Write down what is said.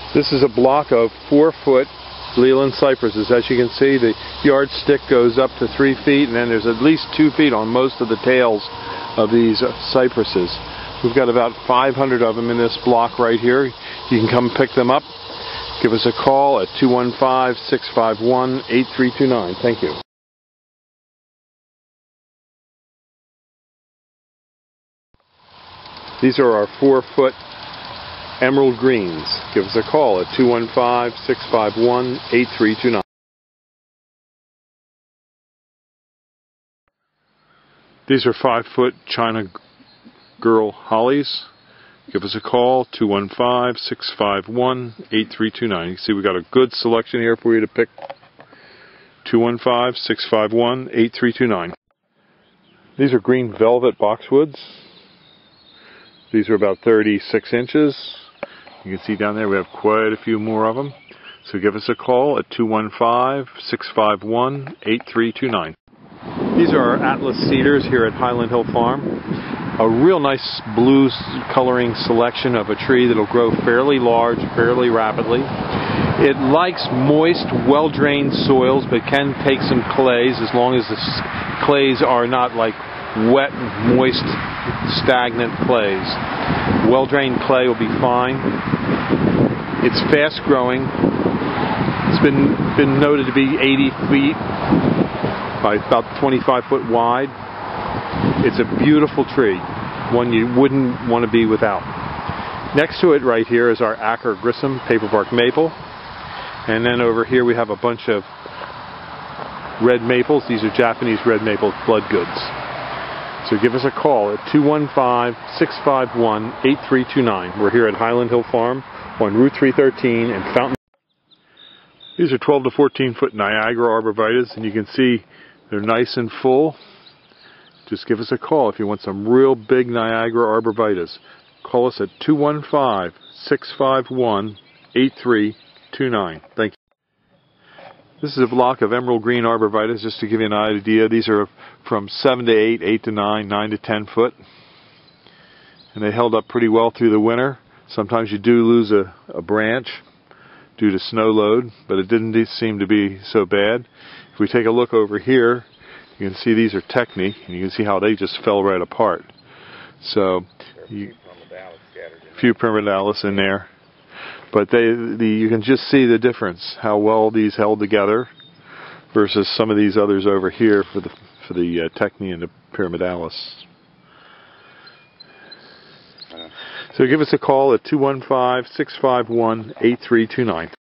This is a block of 4-foot Leyland cypresses. As you can see, the yardstick goes up to 3 feet, and then there's at least 2 feet on most of the tails of these cypresses. We've got about 500 of them in this block right here. You can come pick them up. Give us a call at 215-651-8329. Thank you. These are our 4-foot emerald greens. Give us a call at 215-651-8329. These are 5-foot China Girl hollies. Give us a call, 215-651-8329. You can see we've got a good selection here for you to pick. 215-651-8329. These are green velvet boxwoods. These are about 36 inches. You can see down there we have quite a few more of them. So give us a call at 215-651-8329. These are our Atlas cedars here at Highland Hill Farm. A real nice blue coloring selection of a tree that will grow fairly large, fairly rapidly. It likes moist, well-drained soils, but can take some clays as long as the clays are not like wet, moist, stagnant clays. Well-drained clay will be fine. It's fast-growing. It's been noted to be 80 feet by about 25 foot wide. It's a beautiful tree, one you wouldn't want to be without. Next to it right here is our Acker Grissom paperbark maple. And then over here we have a bunch of red maples. These are Japanese red maple blood goods. So give us a call at 215-651-8329. We're here at Highland Hill Farm on Route 313 in Fountain. These are 12 to 14 foot Niagara arborvitaes, and you can see they're nice and full. Just give us a call if you want some real big Niagara arborvitaes. Call us at 215-651-8329. Thank you. This is a block of emerald green arborvitaes, just to give you an idea. These are from 7 to 8, 8 to 9, 9 to 10 foot. And they held up pretty well through the winter. Sometimes you do lose a branch due to snow load, but it didn't seem to be so bad. If we take a look over here, you can see these are Technique, and you can see how they just fell right apart. So, a few Primordialis in there. But you can just see the difference, how well these held together versus some of these others over here for the Technique and the Primordialis. So give us a call at 215-651-8329.